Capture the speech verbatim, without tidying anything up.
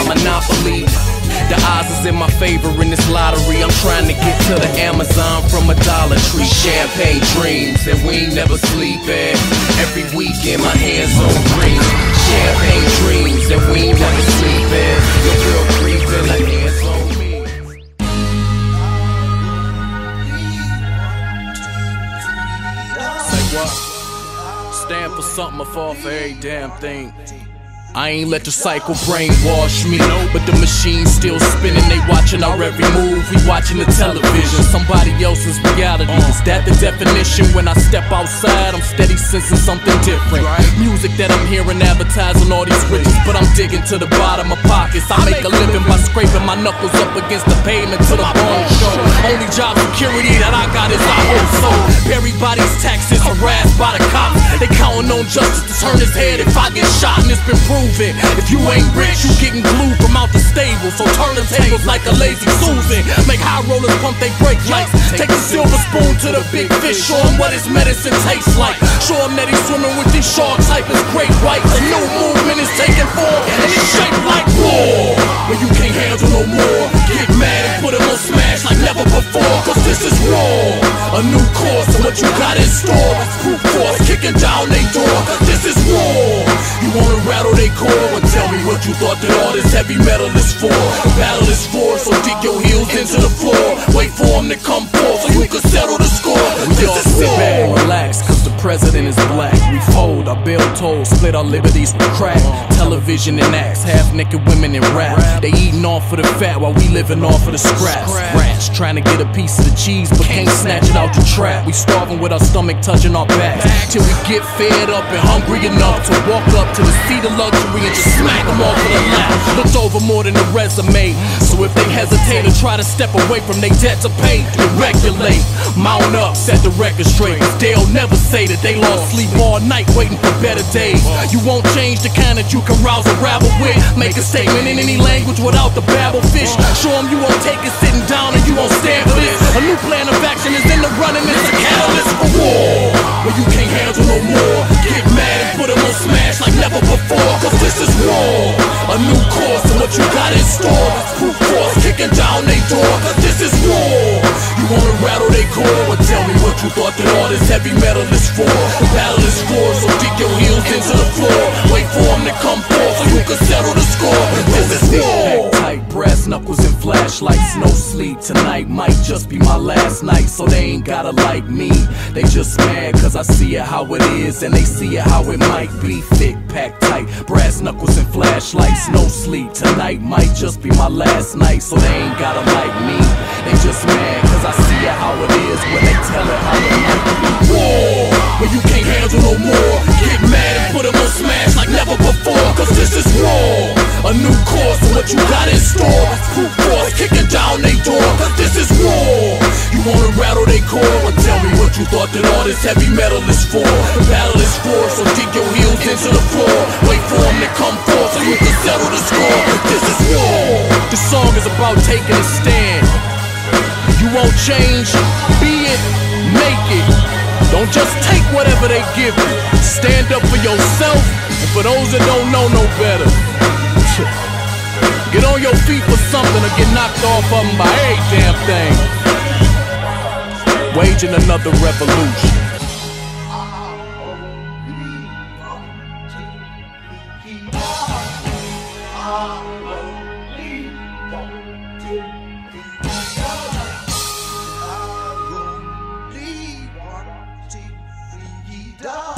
monopoly. The odds is in my favor in this lottery. I'm trying to get to the Amazon from a Dollar Tree. Champagne dreams that we ain't never sleeping. Every weekend my hands on green. Champagne dreams that we ain't never sleeping. Your girl creeping, her hands on me. Say what? Stand for something or fall for every damn thing. I ain't let the cycle brainwash me, but the machine's still spinning. They watching our every move, we watching the television. Somebody else's reality, is that the definition? When I step outside, I'm steady sensing something different. Music that I'm hearing advertising all these riches, but I'm digging to the bottom of pockets. I make a living by scraping my knuckles up against the pavement to the bone show. Only job security that I got is I hope so. Everybody's taxes harassed by the cops. They counting on justice to turn his head if I get shot, and it's been proved. If you ain't rich, you getting glued from out the stable. So turn the tables like a lazy Susan. Make high rollers pump they brake lights. Take a silver spoon to the big fish. Show him what his medicine tastes like. Show him that he's swimming with these sharks type is great white. A new movement is taking form, and it's shaped like war. When you can't handle no more, get mad and put him on smash like never before. Cause this is war. A new course of what you got in store. It's brute force kicking down they door. Cause this is war. You wanna rattle they core? Well, tell me what you thought that all this heavy metal is for. The battle is for, so dig your heels into the floor. Wait for him to come forth so you can settle the score. We all sit back and relax, cause the president is black. We fold, our bill toll, split our liberties with crack. Television and acts, half-naked women and rap. They eating off of the fat while we living off of the scraps. Rats trying to get a piece of the cheese but can't snatch it out the trap. We starving with our stomach touching our backs till we get fed up and hungry enough to walk up to the seat of luxury and just smack them off of the lap. Looked over more than a resume, so if they hesitate or try to step away from their debt to pay, they regulate. Mount up, set the record straight. They'll never say that they lost sleep all night waiting for better days. You won't change the kind that you can rouse a rabble with. Make a statement in any language without the babble fish. Show them you won't take it sitting down and you won't stand for this. A new plan of action is in the running, it's a catalyst for war. When you can't handle no more, get mad and put them on smash like never before. Cause this is war. A new course of what you got in store. It's brute force kicking down they door. Cause this is war. You wanna rattle they core? Well, tell me what you thought that all this heavy metal is for. The battle is for, so dig your heels into the floor. Wait for him to come forth so you can settle the score. This is war. Tight brass knuckles and flashlights, no sleep. Tonight might just be my last night, so they ain't gotta like me. They just mad cause I see it how it is, and they see it how it might be. Thick, packed tight, brass knuckles and flashlights, no sleep. Tonight might just be my last night, so they ain't gotta like me. They just mad cause I see it how it is when they tell it how it might be. War, when you can't handle no more, get mad and put them on smash like never before. Cause this is war. A new course of what you got in store. It's brute force kicking down they door. Cause this is war. You wanna rattle they core? Well, tell me what you thought that all this heavy metal is for. The battle is for, so dig your heels into the floor. Wait for him to come forth so you can settle the score. This is war. This song is about taking a stand. You won't change, be it, make it. Don't just take whatever they give you. Stand up for yourself, and for those that don't know no better, get on your feet for something or get knocked off of them by every damn thing. Waging another revolution. Die.